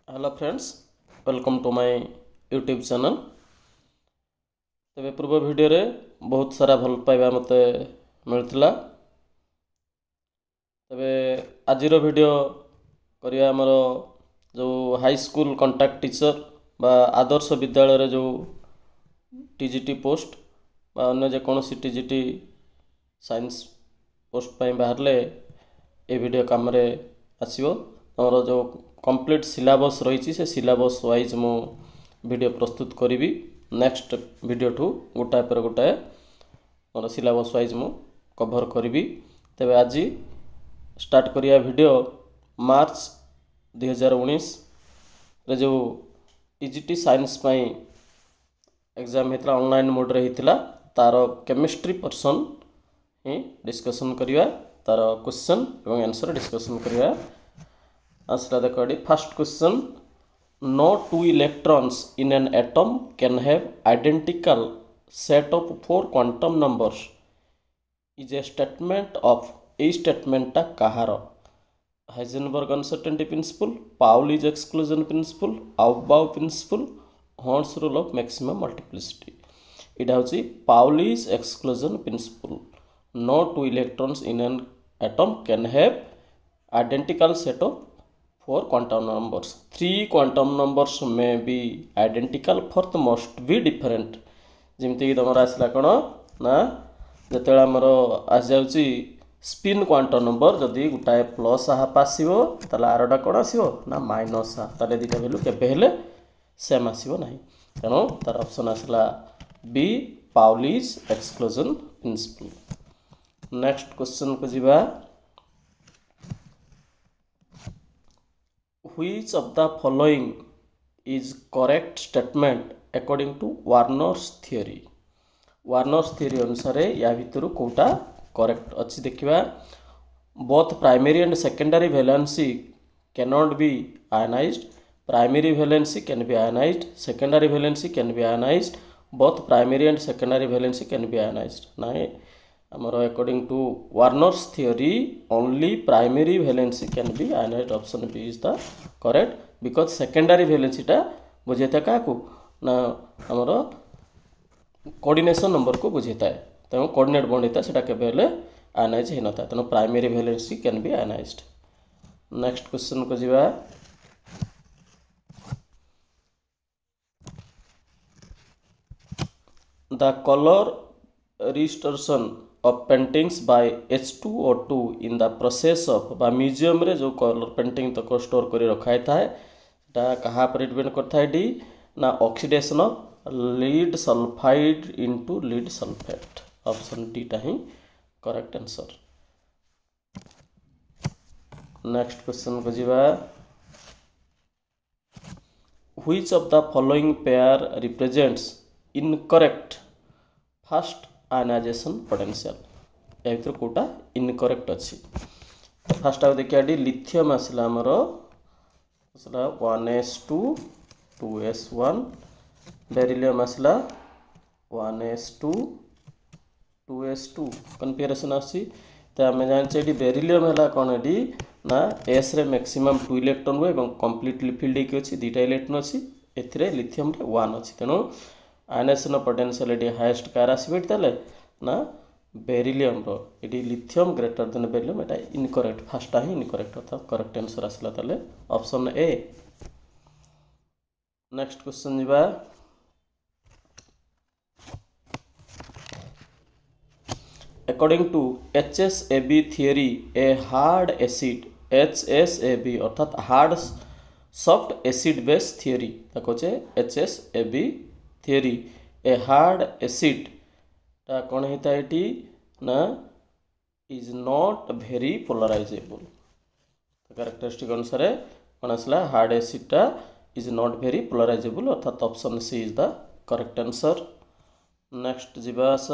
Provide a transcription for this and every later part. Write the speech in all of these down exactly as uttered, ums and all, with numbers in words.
Hello friends, welcome to my YouTube channel. तेरे पूर्व video रे बहुत सारा भल पाइबा मते मिलथिला। तेरे आजिर वीडियो करिया हमर जो हाई स्कूल कंटाक्ट टीचर बा आदर्श विद्यालय रे जो टीजीटी पोस्ट बा अन्य जे कोनोसी टीजीटी साइंस पोस्ट पाई बाहरले ए वीडियो काम रे आसीबो। हमर जो कंप्लीट सिलेबस रही से सिलेबस वाइज मु वीडियो प्रस्तुत करी। नेक्स्ट वीडियो ठू गोटाए पर गोटाए मोर सिलेबस वाइज मु कवर करी। तेबे आज स्टार्ट करिया वीडियो मार्च दुई हजार उन्नीस रे जो टीजीटी साइंस पाई एग्जाम होता ऑनलाइन मोड रे होता तार केमिस्ट्री पर्सन ही डिस्कशन करिया, तार क्वेश्चन एवं आंसर डिस्कशन करिया। आंसर देखो एडी first question, no two electrons in an atom can have identical set of four quantum numbers is a statement of a statement कहार? Heisenberg uncertainty principle, Pauli's exclusion principle, Aufbau principle, हॉर्न्स rule of maximum multiplicity. इटा होची Pauli's exclusion principle. No two electrons in an atom can have identical set of four quantum numbers. Three quantum numbers may be identical, fourth must be different. जमती तुम आसला कौन ना जो आमर आस जाऊँगी स्पिन क्वांटम नंबर जदि गोटाए प्लस हाफ आसो ताला आरटा कौन आसो ना माइनस हाफ, ताले दुटा भैल्यू केबे सेम आसो ना। तेणु तार ऑप्शन आसला B, Pauli's exclusion principle. Next question को जीवा, which of the following is correct statement according to Warner's theory? Warner's theory अनुसार या भितर कोटा करेक्ट अच्छी देखिबा। both primary and secondary valency cannot be ionized, primary valency can be ionized, secondary valency can be ionized, both primary and secondary valency can be ionized। नाइ आमर according to Werner's theory only primary valency can be ionized. Option B is the correct because secondary वैलेंसीटा बुझेता क्या ना आमर coordination number को बुझेता है, तेणु कोऑर्डिनेट बॉन्ड होता है केबे आयनाइज हो नता, तेणु primary valency can be ionized. Next question को जीवा, the colour restoration of paintings by H two O two in the process of बा म्यूजियम रे जो कलर पेंटिंग तक स्टोर कर रखा था ता कहा पर डिपेंड करता है डी ना oxidation of lead sulphide into lead sulphate. Option D टा ही करेक्ट आंसर। नेक्स्ट क्वेश्चन को जीवा, which of the following pair represents incorrect first ionization potential? या भर कोटा इनकरेक्ट अच्छी। फास्ट आउ देखिए डी लिथियम आसला आमर आसला one S two two S one, beryllium आसला one S two two S two configuration आसी। तो आम जाने बेरिलियम है कौन डी ना एस रे मैक्सिमम टू इलेक्ट्रॉन हुए और कंप्लीटली फिल्ड होगी अच्छी दुईटा इलेक्ट्रॉन अच्छी, ए लिथियम रे वन अच्छी। तेणु आयनाइजेशन पोटेंशियल ये हाईएस्ट कार आसबे ना बेरिलियम रो ये लिथियम ग्रेटर देन बेरिलियम, एटा इनकरेक्ट फास्टा ही इनकरेक्ट होता। करेक्ट आंसर आसला ताले ऑप्शन ए। नेक्स्ट क्वेश्चन जीवा, according to H S A B theory a hard acid, H S A B अर्थात hard soft acid base theory कहे H S A B theory a hard acid ता कौन होता है ना is not very polarisable. Characteristic अनुसार कौन आसला हार्ड एसिड टा इज नॉट वेरी पोलराइजेबल अर्थात option C is the correct answer. Next जीवास,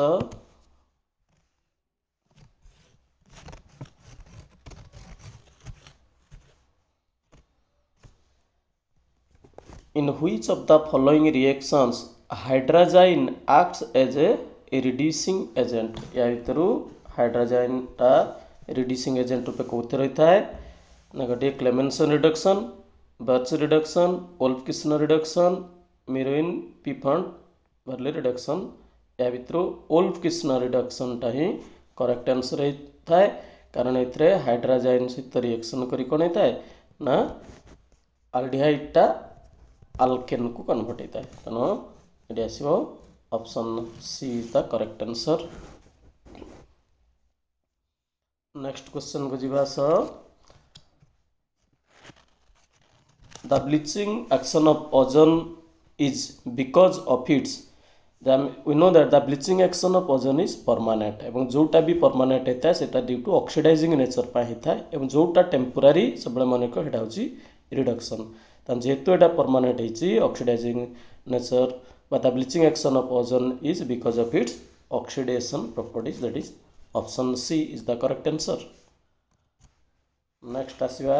in which of the following reactions hydrazine acts as a reducing agent? या भर हाइड्रोजाइन टा रिड्यूसिंग एजेंट रूपे कौन रही है ना गोटे Clemmensen reduction, Birch reduction, Wolff Kishner reduction, Meerwein Ponndorf Verley reduction, या भितर वोल्फ किस्नर रिडक्शनटा ही करेक्ट आंसर होता है कारण ए हाइड्राजाइन सहित रिएक्शन करी कौन होता है ना आल्डिहाइडटा आल्केन को कन्वर्ट होता है तेणु ये आसो option C is the correct answer. Next question को जीवा सह the bleaching action of ozone is because of its we know that the bleaching action of ozone is permanent एवं जोटा भी परमानेंट होता है सेटा ड्यू टू ऑक्सीडाइजिंग नेचर पर होता है एवं जोटा टेम्पोरारी सब मन को सेटा होची रिडक्शन तो जेहेतु एटा परमानेंट होची oxidizing nature but the bleaching action of ozone is because of its oxidation properties that is option C is the correct answer. Next आसीबा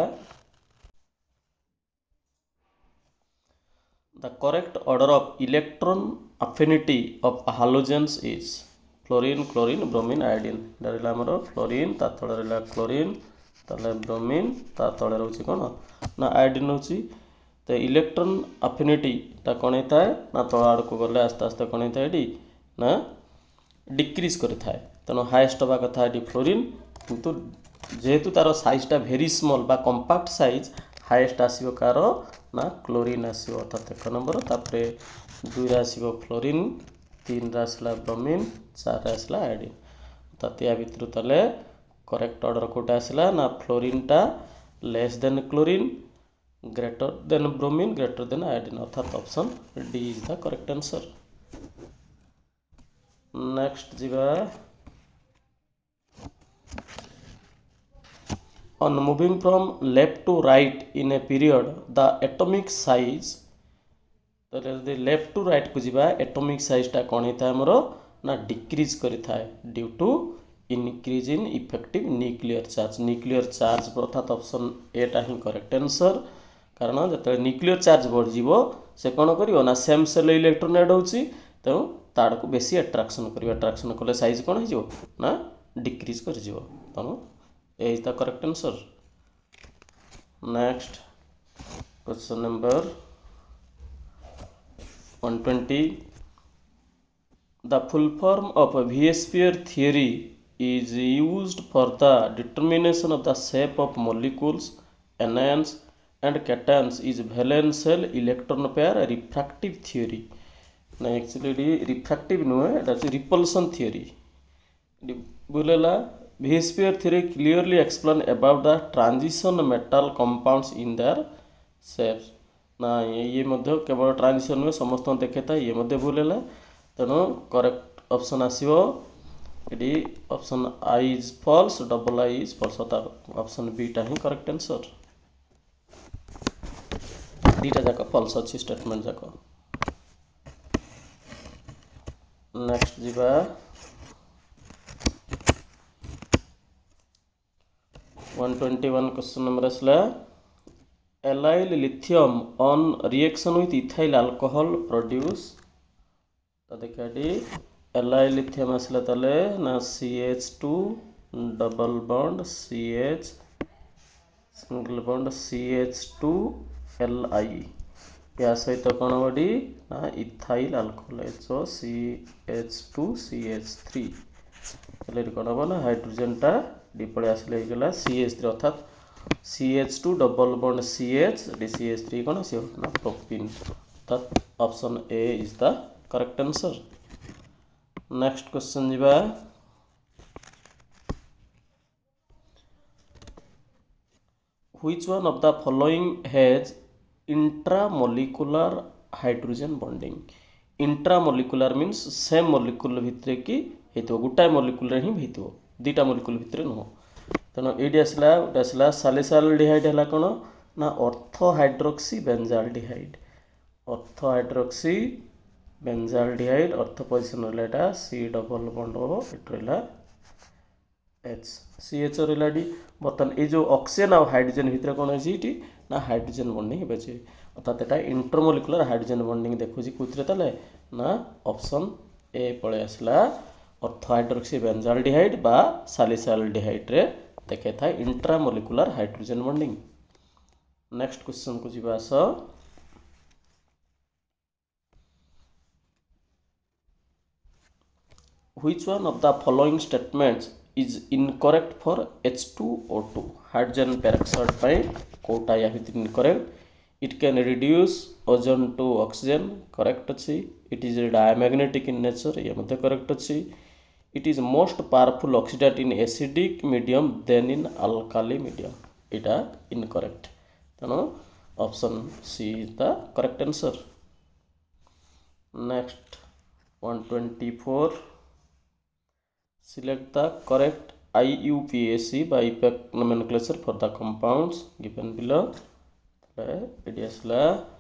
the correct order of electron affinity of halogens is fluorine, chlorine, bromine, iodine डरला हमरो fluorine ता तळे रहला chlorine ताले bromine ता तळे रहउची कोन ना आयोडीन होची तो इलेक्ट्रॉन अफिनिटी ता कोन हेता है ना तळ आड़ को गले आस्ते आस्ते कोन हेता एडी ना डिक्रीज करता है तनो हाईएस्ट हवा कथा एडी फ्लोरीन किंतु जेहेतु तार साइज टा वेरी स्मॉल बा कॉम्पैक्ट साइज हाईएस्ट आसीबो कार ना क्लोरीन आसीबो अर्थात एक नंबर तापरे दुई रे आसीबो फ्लोरीन तीन रे आसला ब्रोमीन चार रे आसला आयोडीन अर्थात या भितर तले करेक्ट ऑर्डर कोटा आसला ना फ्लोरीन टा less than chlorine greater than bromine greater than iodine अर्थात option D is the correct answer. Next जीवा on moving from left to right in a period the atomic size तो यदि left to right को जीवा atomic size टा कोन हेता हमरो ना डिक्रीज करि थाए due to increase in effective nuclear charge nuclear charge अर्थात ऑप्शन ए टा ही करेक्ट आंसर कारण जते न्यूक्लियर चार्ज बढ़ जीवो से कोन करियो ना सेम सेल इलेक्ट्रॉन ऐड होची तो ताड़ को बेसी अट्रैक्शन करियो अट्रैक्शन कले साइज कोन हो जीवो ना डिक्रीज कर जीवो तनो A is the correct answer. Next question number one twenty. The full form of a V-sphere theory is used for the determination of the shape of molecules, anions and cations is valence shell electron pair refractive theory. Now actually refractive no है that is repulsion theory. बोलेला V-sphere theory clearly explain about the transition metal compounds in their shapes ना ये मध्य केवल transition में समस्त देखेता ये मध्य भूलेला तेणु करेक्ट ऑप्शन आसीबो एडी option I is false double I is false अर्थात ऑप्शन बी टा ही करेक्ट आंसर दीटा जाक फॉल्स अछि स्टेटमेंट जाक। नेक्स्ट जीवा one twenty-one क्वेश्चन नंबर असला allyl lithium on reaction with ethyl alcohol produce तो देखा डी एलाइल लिथियम असला तले ना C H two double bond C H single bond C H two L I या सहित कौन बड़ी ना ethyl alcohol H O C H two C H three कौन हम ना हाइड्रोजन टा डी पड़े आसले गला सी एच थ्री अर्थात C H two double bond C H डी सी एच थ्री कौन सी ना प्रोपीन अर्थात option A is the correct answer. Next question जीवा which one of the following has intramolecular hydrogen bonding intramolecular means same molecule भितर की हेतु गोटाए molecule ही हेतु दीटा मोलिक्यूल भितर नुह तेणु ये आसला गोटे आसला सालिसाल्डिहाइड है कौन ना ortho hydroxy benzaldehyde ortho hydroxy benzaldehyde ortho position रहा सी डबल बॉन्ड ओ इट रहा एच सी एच रहा डी बर्तमान ये जो ऑक्सीजन और हाइड्रोजन भितर कौन अच्छी ना हाइड्रोजन बॉन्डिंग हो अर्थात यहाँ इंटरमोलिकुलर हाइड्रोजन बॉन्डिंग देखुची कौन ना ऑप्शन ए पलि आसला ऑर्थो हाइड्रोक्सी बेंजाल्डिहाइड बा सालिसाल्डिहाइड रे देखे था intramolecular hydrogen bonding. Next question को जीवा आस Which one of the following statements is incorrect for H two O two? Hydrogen peroxide by Kota या भितर incorrect. It can reduce ozone to oxygen. Correct अच्छी. It is diamagnetic in nature. ये मध्य correct अच्छी. It is most powerful oxidant in acidic medium than in alkali medium. इटा incorrect. तेणु option C is the correct answer. Next one twenty-four. Select the correct I U P A C by impact nomenclature for the compounds given below. एडी आसला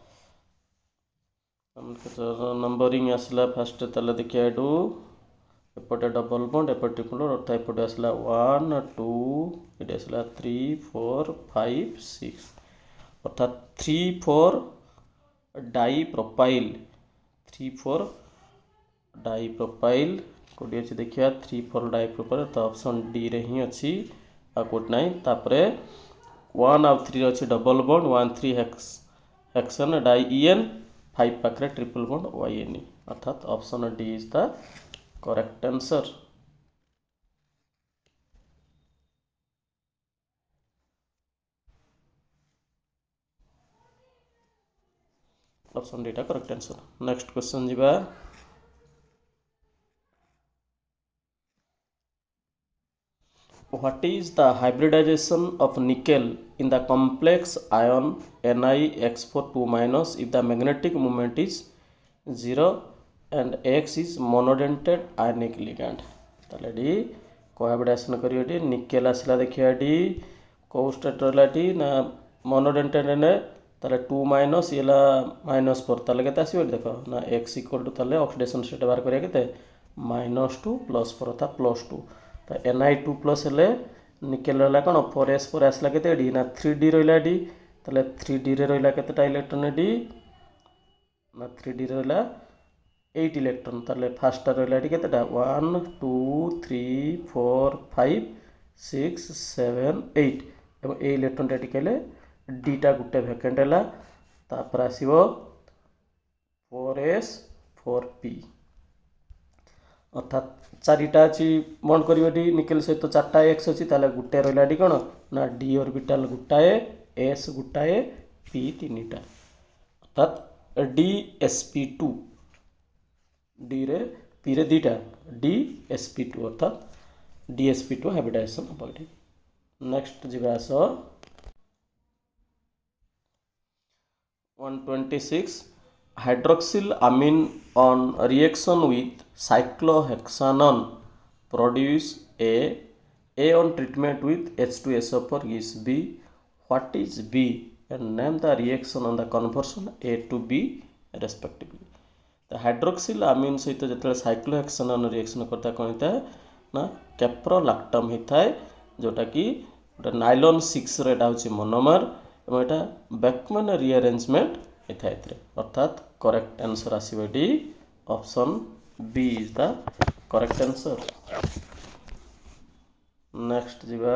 numbering आसला first ताले देखिए एडू एपटे double bond एपटे ट्रिपल बॉन्ड अर्थात एपटे आसला वन टू एडी आसला थ्री फोर फाइव सिक्स अर्थात three four dipropyl three four dipropyl कोडी अच्छी देखिए थ्री फोर डाई प्रोपाइल तो ऑप्शन डी रे ही अच्छी आ कोड नहीं तापरे वन आउ थ्री अच्छी double bond one three hex hexane di E N five पाखे triple bond Y N E अर्थात option D is the correct answer. Option D टा करेक्ट आंसर. नेक्स्ट क्वेश्चन जीवा What is the hybridization of nickel in the complex ion Ni X four two minus if the magnetic moment is zero and X is monodentate ionic ligand? ताले डी कोहाइब्रिडाइजेशन करियो डी nickel आसला देखिया D को state रहला डी ना मोनोडेंटेट ने ताले टू माइनस येला माइनस फोर ताले केते आसीबो देखो ना X इक्वल टू ताले ऑक्सीडेशन स्टेट बार करिया केते माइनस टू प्लस फोर था प्लस टू तो एन आई टू प्लस हेले निकेल रहा कौन फोर एस फोर आसला के डी ना थ्री डी रहा डी ताले थ्री डी रे रहा के इलेक्ट्रॉन डी ना थ्री डी रहा एट इलेक्ट्रॉन ताले फास्ट रहा डी के one two three four five six seven eight एवं ए इलेक्ट्रॉन टी कहले डीटा गोटे भैकेंट है तापर आसो फोर एस फोर पी अर्थात चारिटा अच्छी बंद कर निकेल सहित चार्टा एक्स अच्छी ताले गुटे रहा डी कौन ना डी ऑर्बिटल गुटाए एस गुटाए पी तीन टा अर्थात D S P two D रे पी रे दीटा डी एस पी टू अर्थात D S P two hybridization हम ये. नेक्स्ट जी आस one twenty six hydroxyl amine on reaction with cyclohexanone produce a a on treatment with H two S O four gives B. What is B and name the reaction on the conversion A to B respectively. The hydroxyl amine सहित जो cyclohexanone reaction करता कौन होता है ना caprolactam होता है जोटा कि नाइलॉन सिक्स रेटा होची मोनोमर एवं एटा बेकमैन रीअरेंजमेंट अर्थात करेक्ट आंसर आसीबो डी option B is the correct answer. Next जीवा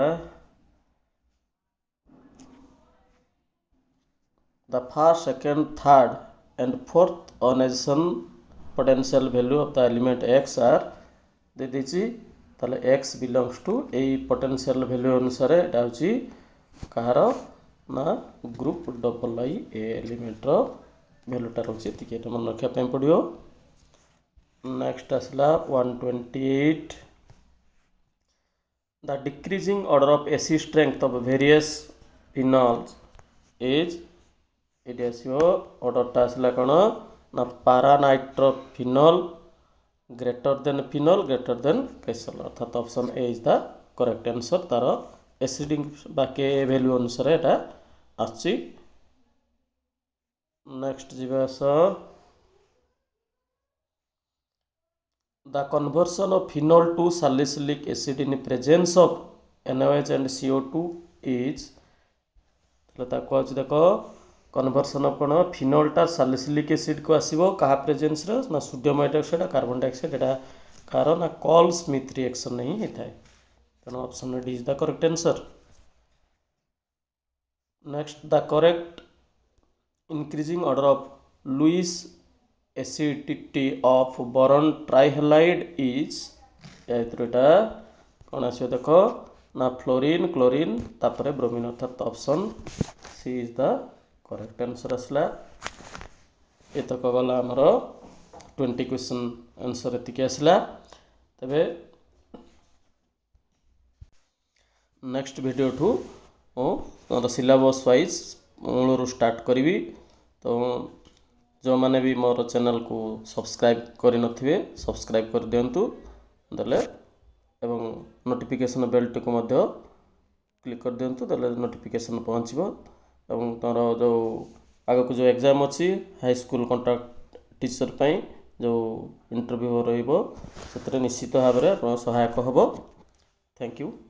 the first second third and fourth organization potential value of the element X are दे दीची ताले X belongs to a potential value अनुसार एटा होची कहार ना group double I A element रो वैल्यूटा रोचे ये मन रखा पड़ो. नेक्स्ट आसला one twenty eight the decreasing order of acid strength of various phenols is ये आसो ऑर्डरटा आसला कौन ना paranitrophenol greater than phenol greater than cresol अर्थात option A is the correct answer. तार एसिडिंग बाकी वैल्यू अनुसार एटा आछि. नेक्स्ट जीवास the conversion of phenol to salicylic acid in presence of NOH and C O two is देख कन्वर्सन ऑफ कौन फिनॉलटा सैलिसिलिक एसिड को आसो क्या प्रेजेंस ना सोडियम हाइड्रोक्साइड कार्बन डाइऑक्साइड एटा कार ना कॉल स्मिथ रिएक्शन नहीं होता है तेणु option D is the correct answer. Next, the correct increasing order of Lewis acidity of boron trihalide is एटा कौन आसो देख ना फ्लोरीन क्लोरीन तापर ब्रोमीन अर्थात option C is the correct answer आसला। एतक गला आमर ट्वेंटी क्वेश्चन आंसर एतिक आसला। तबे नेक्स्ट वीडियो ठू मोर सिलेबस वाइज मूलर स्टार्ट करी। तो जो मैंने भी मोर चैनल को सब्सक्राइब करि नथिबे सब्सक्राइब कर दियंतु दले एवं नोटिफिकेशन बेल टी को मध्य क्लिक कर दियंतु दले नोटिफिकेशन पहुँचबो। एवं तार जो आगक जो एग्जाम अच्छी हाई स्कूल कॉन्ट्रैक्ट टीचर पाई जो इंटरव्यू रहिबो सेतरे निश्चित भाव में सहायक हबो। Thank you.